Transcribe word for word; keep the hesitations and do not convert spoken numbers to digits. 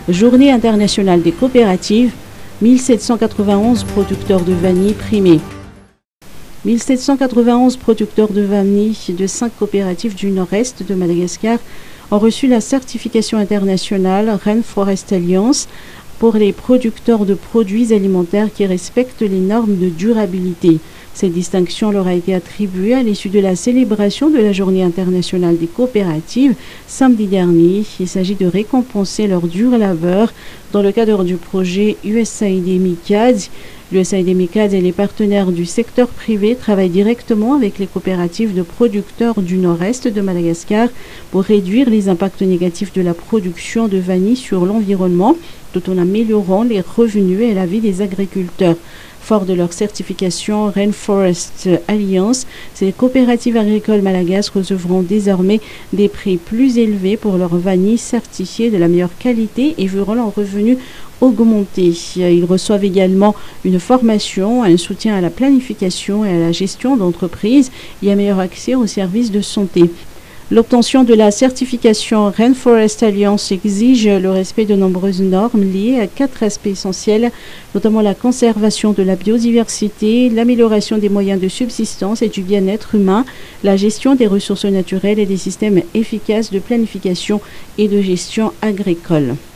Journée internationale des coopératives, mille sept cent quatre-vingt-onze producteurs de vanille primés. mille sept cent quatre-vingt-onze producteurs de vanille de cinq coopératives du nord-est de Madagascar ont reçu la certification internationale Rainforest Alliance pour les producteurs de produits alimentaires qui respectent les normes de durabilité. Cette distinction leur a été attribuée à l'issue de la célébration de la Journée internationale des coopératives samedi dernier. Il s'agit de récompenser leur dur labeur dans le cadre du projet U S A I D MICAD. L'U S A I D MICAD et les partenaires du secteur privé travaillent directement avec les coopératives de producteurs du nord-est de Madagascar pour réduire les impacts négatifs de la production de vanille sur l'environnement, tout en améliorant les revenus et la vie des agriculteurs. Fort de leur certification Rainforest Alliance, ces coopératives agricoles malagasy recevront désormais des prix plus élevés pour leur vanille certifiée de la meilleure qualité et verront leurs revenus augmenter. Ils reçoivent également une formation, un soutien à la planification et à la gestion d'entreprise et un meilleur accès aux services de santé. L'obtention de la certification Rainforest Alliance exige le respect de nombreuses normes liées à quatre aspects essentiels, notamment la conservation de la biodiversité, l'amélioration des moyens de subsistance et du bien-être humain, la gestion des ressources naturelles et des systèmes efficaces de planification et de gestion agricole.